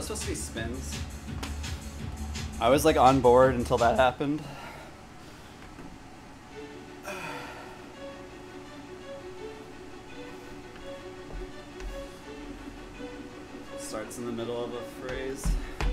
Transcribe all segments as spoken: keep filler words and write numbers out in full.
those supposed to be spins? I was like on board until that happened. Starts in the middle of a phrase.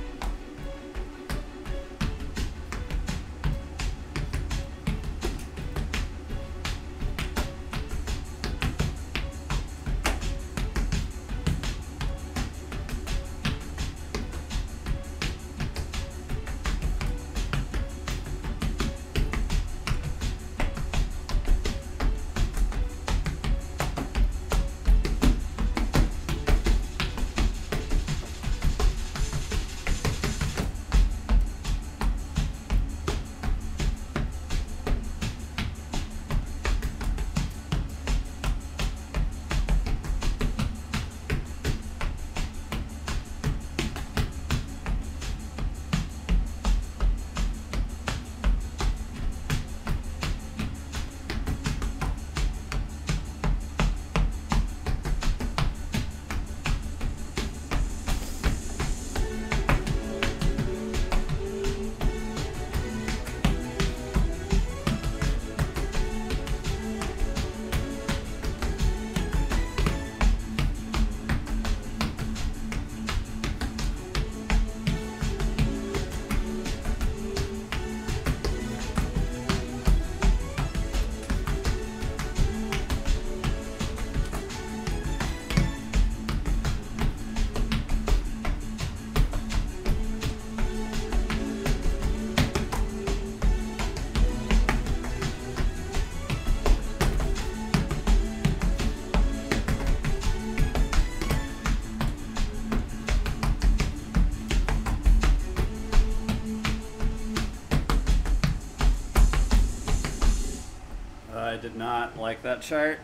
I did not like that chart.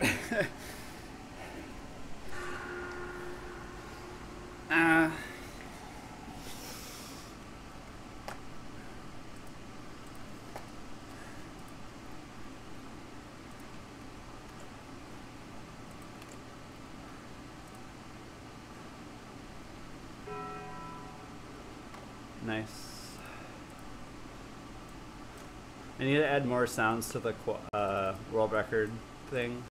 uh, nice. I need to add more sounds to the uh, world record thing.